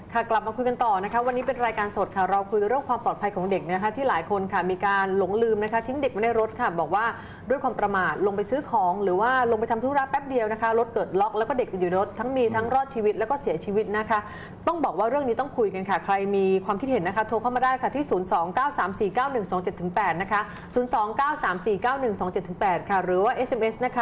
ค่ะกลับมาคุยกันต่อนะคะวันนี้เป็นรายการสดค่ะเราคุยเรื่องความปลอดภัยของเด็กนะคะที่หลายคนค่ะมีการหลงลืมนะคะทิ้งเด็กไว้ในรถค่ะบอกว่าด้วยความประมาทลงไปซื้อของหรือว่าลงไปทำธุระแป๊บเดียวนะคะรถเกิดล็อกแล้วก็เด็กอยู่ในรถทั้งรอดชีวิตแล้วก็เสียชีวิตนะคะต้องบอกว่าเรื่องนี้ต้องคุยกันค่ะใครมีความคิดเห็นนะคะโทรเข้ามาได้ค่ะที่029349127-8นะคะ029349127-8ค่ะหรือว่า SMS นะคะ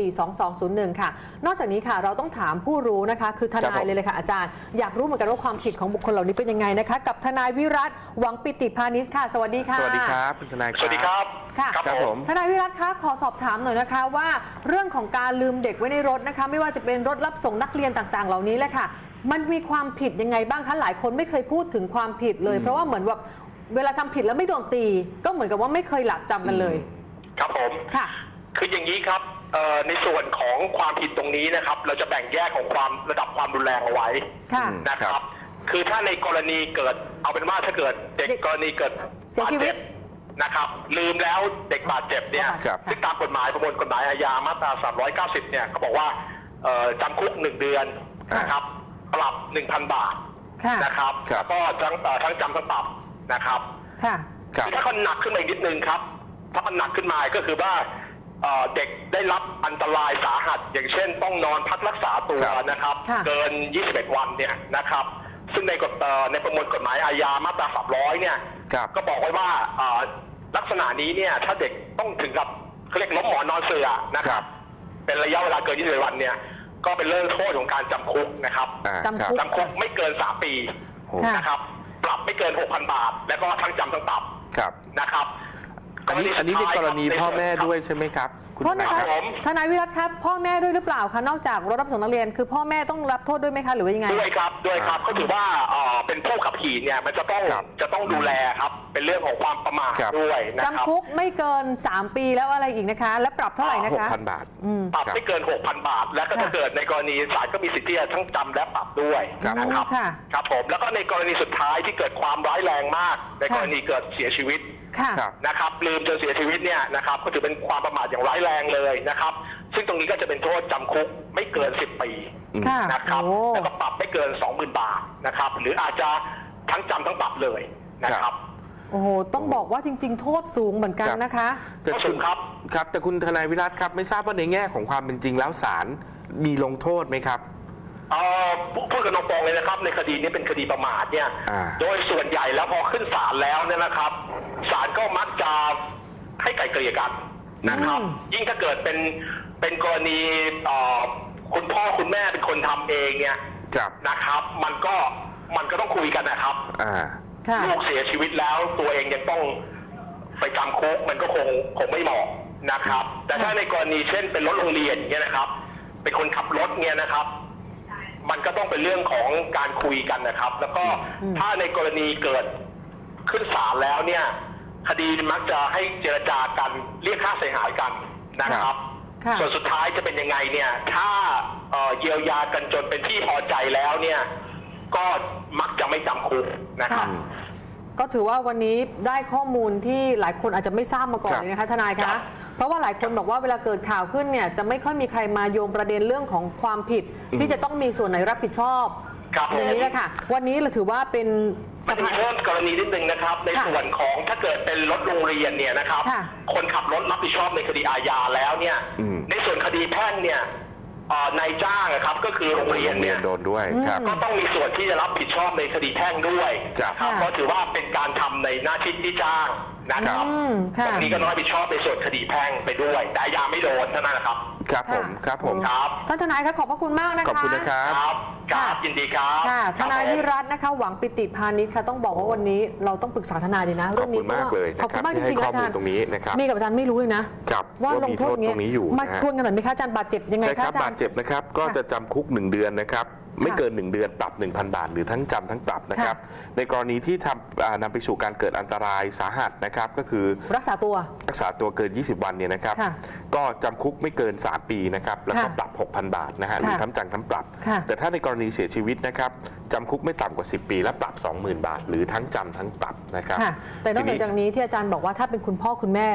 4642201ค่ะนอกจากนี้ค่ะเราต้องถามผู้รู้นะคะคือทนายเลยค่ะอาจารย์อยากรู้เหมือนกันว่าความผิดของบุคคลเหล่านี้เป็นยังไงนะคะกับทนายวิรัตหวังปิติพานิชค่ะสวัสดีค่ะสวัสดีครับคุณทนายสวัสดีครับค่ะครับผมทนายวิรัตคะขอสอบถามหน่อยนะคะว่าเรื่องของการลืมเด็กไว้ในรถนะคะไม่ว่าจะเป็นรถรับส่งนักเรียนต่างๆเหล่านี้แหละค่ะมันมีความผิดยังไงบ้างคะหลายคนไม่เคยพูดถึงความผิดเลยเพราะว่าเหมือนว่าเวลาทำผิดแล้วไม่โดนตีก็เหมือนกับว่าไม่เคยหลับจำกันเลยครับผมค่ะคืออย่างนี้ครับในส่วนของความผิดตรงนี้นะครับเราจะแบ่งแยกของความระดับความรุนแรงเอาไว้นะครับคือถ้าในกรณีเกิดเอาเป็นว่าถ้าเกิดเด็กกรณีเกิดบาดเจ็บนะครับลืมแล้วเด็กบาดเจ็บเนี่ยซึ่งตามกฎหมายประมวลกฎหมายอาญามาตรา390เนี่ยเขาบอกว่าจำคุก1 เดือนนะครับปรับ 1,000 บาทนะครับก็ทั้งจำทั้งปรับนะครับถ้ามันหนักขึ้นมาอีกนิดนึงครับถ้ามันหนักขึ้นมาก็คือว่าเด็กได้รับอันตรายสาหัสอย่างเช่นต้องนอนพักรักษาตัวนะครับเกิน21 วันเนี่ยนะครับซึ่งในประมวลกฎหมายอาญามาตรา300เนี่ยก็บอกไว้ว่าลักษณะนี้เนี่ยถ้าเด็กต้องถึงกับเขาเรียกล้มหมอนนอนเสื่อนะครับเป็นระยะเวลาเกิน21 วันเนี่ยก็เป็นเรื่องโทษของการจำคุกนะครับจำคุกไม่เกิน3 ปีนะครับปรับไม่เกิน 6,000 บาทแล้วก็ทั้งจำทั้งปรับนะครับอันนี้ในกรณีพ่อแม่ด้วยใช่ไหมครับโทษนะคะทนายวิรัตครับพ่อแม่ด้วยหรือเปล่าคะนอกจากรถรับส่งนักเรียนคือพ่อแม่ต้องรับโทษด้วยไหมคะหรือว่ายังไงด้วยครับเขาถือว่าเป็นผู้ขับขี่เนี่ยมันจะต้องดูแลครับเป็นเรื่องของความประมาทด้วยนะครับจำคุกไม่เกิน3 ปีแล้วอะไรอีกนะคะและปรับเท่าไหร่นะคะ 6,000 บาทปรับไม่เกิน 6,000 บาทและก็ถ้าเกิดในกรณีศาลก็มีสิทธิ์ที่จะทั้งจำและปรับด้วยนะครับครับผมแล้วก็ในกรณีสุดท้ายที่เกิดความร้ายแรงมากในกรณีเกิดเสียชีวิตนะครับลืมจนเสียชีวิตเนี่ยนะครับก็ถือเป็นความประมาทอย่างร้ายแรงเลยนะครับซึ่งตรงนี้ก็จะเป็นโทษจำคุกไม่เกิน10 ปีนะครับแล้วก็ปรับไม่เกิน 20,000 บาทนะครับหรืออาจจะทั้งจำทั้งปรับเลยนะครับโอ้โหต้องบอกว่าจริงๆโทษสูงเหมือนกันนะคะสูงครับแต่คุณทนายวิรัตครับไม่ทราบว่าในแง่ของความเป็นจริงแล้วศาลมีลงโทษไหมครับพูดกันตรงๆเลยนะครับในคดีนี้เป็นคดีประมาทเนี่ยโดยส่วนใหญ่แล้วพอขึ้นศาลแล้วเนี่ยนะครับศาลก็มักจะให้ไกล่เกลี่ยกันนะครับยิ่งถ้าเกิดเป็นกรณีคุณพ่อคุณแม่เป็นคนทำเองเนี่ยนะครับมันก็ต้องคุยกันนะครับลูกเสียชีวิตแล้วตัวเองยังต้องไปจำคุกมันก็คงไม่เหมาะนะครับแต่ถ้าในกรณีเช่นเป็นรถโรงเรียนเนี่ยนะครับเป็นคนขับรถเนี่ยนะครับมันก็ต้องเป็นเรื่องของการคุยกันนะครับแล้วก็ถ้าในกรณีเกิดขึ้นศาลแล้วเนี่ยคดีมักจะให้เจรจากันเรียกค่าเสียหายกันนะครับส่วนสุดท้ายจะเป็นยังไงเนี่ยถ้าเยียวยากันจนเป็นที่พอใจแล้วเนี่ยก็มักจะไม่จำคุกนะครับก็ถือว่าวันนี้ได้ข้อมูลที่หลายคนอาจจะไม่ทราบมาก่อนเลยนะคะทนายคะเพราะว่าหลายคนบอกว่าเวลาเกิดข่าวขึ้นเนี่ยจะไม่ค่อยมีใครมาโยงประเด็นเรื่องของความผิดที่จะต้องมีส่วนไหนรับผิดชอบอย่างนี้แหละค่ะวันนี้เราถือว่าเป็นมันมีเพิ่มกรณีนิดนึงนะครับในส่วนของถ้าเกิดเป็นรถโรงเรียนเนี่ยนะครับคนขับรถรับผิดชอบในคดีอาญาแล้วเนี่ยในส่วนคดีแพ่งเนี่ยนายจ้างครับก็คือโรงเรียนเนี่ยโดนด้วยก็ต้องมีส่วนที่จะรับผิดชอบในคดีแพ่งด้วยครับเพราะถือว่าเป็นการทำในหน้าที่ที่จ้างนะครับตรงนี้ก็รับผิดชอบในส่วนคดีแพ่งไปด้วยแต่อาญาไม่โดนเท่านั้นนะครับครับผมครับท่านทนายคะขอบพระคุณมากนะคะขอบคุณนะครับครับยินดีครับทนายวิรัตนะคะหวังปิติพานิชค่ะต้องบอกว่าวันนี้เราต้องปรึกษาทนายดีนะเรื่องนี้มากเลยขอบคุณมากจริงๆอาจารย์ตรงนี้นะครับมีกับอาจารย์ไม่รู้เลยนะว่าลงโทษตรงนี้อยู่มาทวนกันหน่อยไหมคะอาจารย์บาดเจ็บยังไงคะอาจารย์บาดเจ็บนะครับก็จะจำคุก1 เดือนนะครับไม่เกิน1 เดือนปรับ 1,000 บาทหรือทั้งจำทั้งปรับนะครับในกรณีที่นำไปสู่การเกิดอันตรายสาหัสนะครับก็คือรักษาตัวเกิน20 วันเนี่ยนะครับก็จำคุกไม่เกิน3 ปีนะครับแล้วก็ปรับ 6,000 บาทนะฮะหรือทั้งจำทั้งปรับแต่ถ้าในกรณีเสียชีวิตนะครับจำคุกไม่ต่ำกว่า10 ปีและปรับ 20,000 บาทหรือทั้งจำทั้งปรับนะครับแต่นอกจากนี้ที่อาจารย์บอกว่าถ้าเป็นคุณพ่อคุณแม่ล่ะ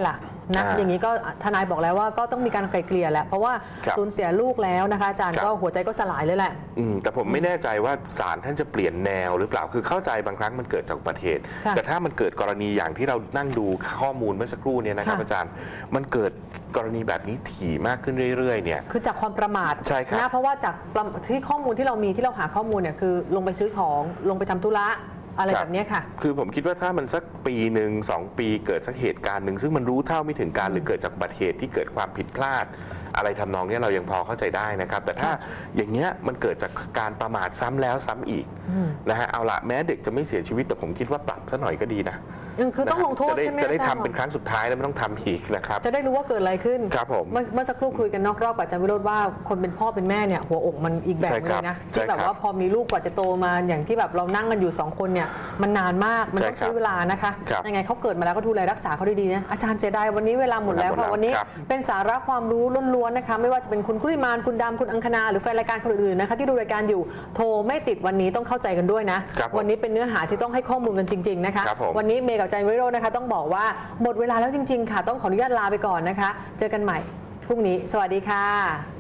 นะอย่างนี้ก็ทนายบอกแล้วว่าก็ต้องมีการไกลเกลี่ยแหละเพราะว่าสูญเสียลูกแล้วนะคะอาจารย์ก็หัวใจก็สลายเลยแหละแต่ผมไม่แน่ใจว่าศาลท่านจะเปลี่ยนแนวหรือเปล่าคือเข้าใจบางครั้งมันเกิดจากอุบัติเหตุแต่ถ้ามันเกิดกรณีอย่างที่เรานั่งดูข้อมูลเมื่อสักครู่เนี่ยนะครับอาจารย์มันเกิดกรณีแบบนี้ถี่มากขึ้นเรื่อยๆเนี่ยคือจากความประมาทใช่ครับนะเพราะว่าจากที่ข้อมูลที่เรามีที่เราหาข้อมูลเนี่ยคือลงไปซื้อของลงไปทำธุระอะไรแบบนี้ค่ะคือผมคิดว่าถ้ามันสักปีหนึ่ง2 ปีเกิดสักเหตุการณ์หนึ่งซึ่งมันรู้เท่าไม่ถึงการหรือเกิดจากอุบัติเหตุที่เกิดความผิดพลาดอะไรทำนองนี้เรายังพอเข้าใจได้นะครับแต่ถ้าอย่างเงี้ยมันเกิดจากการประมาทซ้ำแล้วซ้ำอีกนะฮะเอาละแม้เด็กจะไม่เสียชีวิตแต่ผมคิดว่าปรับซะหน่อยก็ดีนะคือต้องลงโทษใช่ไหมจะได้ทำเป็นครั้งสุดท้ายแล้วไม่ต้องทำอีกนะครับจะได้รู้ว่าเกิดอะไรขึ้นครับผมเมื่อสักครู่คุยกันนอกรอบกับอาจารย์วิโรจน์ว่าคนเป็นพ่อเป็นแม่เนี่ยหัวอกมันอีกแบบนึงนะที่แบบว่าพอมีลูกกว่าจะโตมาอย่างที่แบบเรานั่งกันอยู่2 คนเนี่ยมันนานมากมันต้องใช้เวลานะคะยังไงเขาเกิดมาแล้วก็ดูแลรักษาเขาดีๆนะอาจารย์เสียดายวันนี้เวลาหมดแล้วค่ะวันนี้เป็นสาระความรู้ล้วนๆนะคะไม่ว่าจะเป็นคุณคุริมานคุณดำคุณอังคณาหรือแฟนรายการคนอื่นๆนะคะที่ดูรายการอยู่โทรไม่ติดวันนี้ต้องเข้าใจกันด้วยนะวันนี้เป็นเนื้อหาที่ต้องให้ข้อมูลกันจริงๆนะคะวันนี้เมย์กับอาจารย์วิโรจน์นะคะต้องบอกว่าหมดเวลาแล้วจริงๆค่ะต้องขออนุญาตลาไปก่อนนะคะเจอกันใหม่พรุ่งนี้สวัสดีค่ะ